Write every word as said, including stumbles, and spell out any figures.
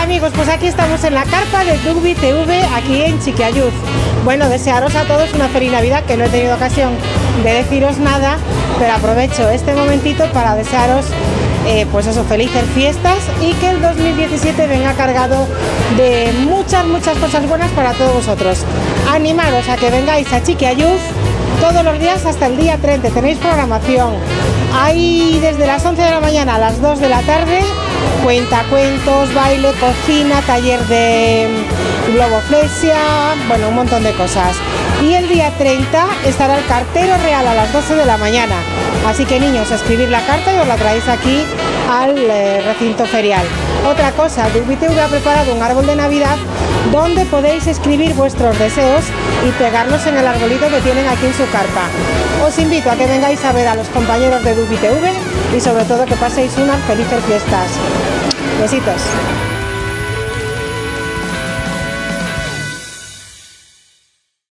Hola amigos, pues aquí estamos en la carpa de Dugby T V, aquí en Chiquiayuz. Bueno, desearos a todos una feliz Navidad, que no he tenido ocasión de deciros nada, pero aprovecho este momentito para desearos eh, pues eso, felices fiestas y que el dos mil diecisiete venga cargado de muchas, muchas cosas buenas para todos vosotros. Animaros a que vengáis a Chiquiayuz todos los días hasta el día treinta, tenéis programación. Hay desde las once de la mañana a las dos de la tarde, cuentacuentos, baile, cocina, taller de globoflexia, bueno, un montón de cosas. Y el día treinta estará el cartero real a las doce de la mañana. Así que niños, escribid la carta y os la traéis aquí al eh, recinto ferial. Otra cosa, Dugby T V ha preparado un árbol de Navidad donde podéis escribir vuestros deseos y pegarlos en el arbolito que tienen aquí en su carpa. Os invito a que vengáis a ver a los compañeros de Dugby T V y sobre todo que paséis unas felices fiestas. Besitos.